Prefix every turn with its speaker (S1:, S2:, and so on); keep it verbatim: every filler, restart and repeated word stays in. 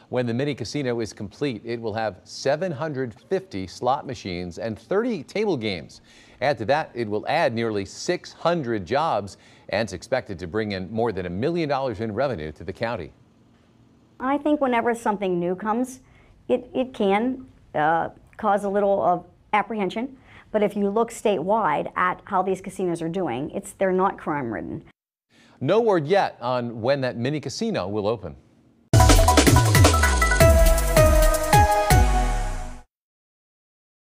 S1: When the mini casino is complete, it will have seven hundred fifty slot machines and thirty table games. Add to that, it will add nearly six hundred jobs and it's expected to bring in more than a million dollars in revenue to the county.
S2: I think whenever something new comes, it, it can uh, cause a little of apprehension. But if you look statewide at how these casinos are doing, it's they're not crime-ridden.
S1: No word yet on when that mini casino will open.